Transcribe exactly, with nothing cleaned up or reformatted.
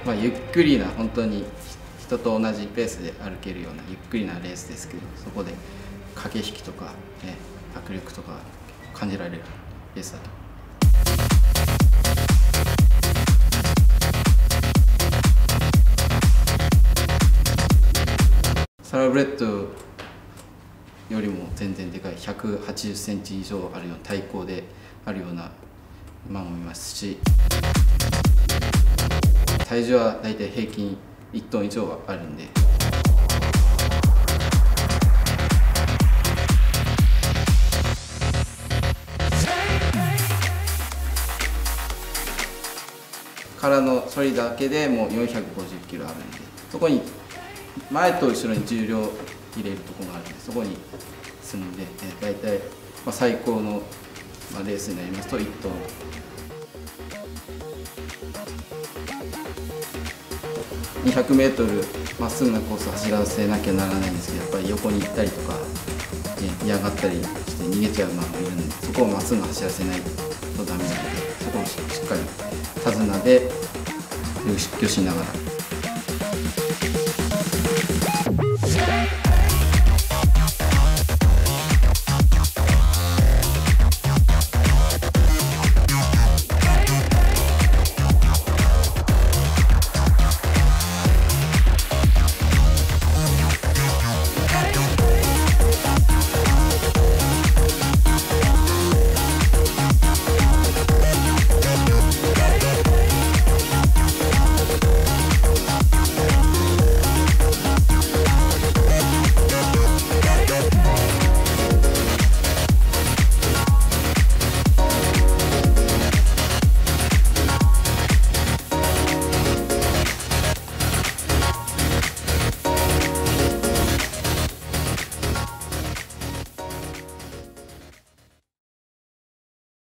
まあ、ゆっくりな本当に人と同じペースで歩けるようなゆっくりなレースですけど、そこで駆け引きとか、ね、迫力とか感じられるレースだと。サラブレッドよりも全然でかいひゃくはちじゅっセンチ以上あるような体高であるような馬もいますし、体重はだいたい平均いっトン以上はあるんで、からの処理だけでもうよんひゃくごじゅっキロあるんで、そこに前と後ろに重量入れるところがあるんで、そこに積んで、えー、大体、まあ、最高の、まあ、レースになりますといっトン。にひゃくメートルまっすぐなコースを走らせなきゃならないんですけど、やっぱり横に行ったりとか、ね、嫌がったりして逃げちゃう馬もいるんで、そこをまっすぐ走らせないとダメなので、そこをしっかり手綱でよしよしながら。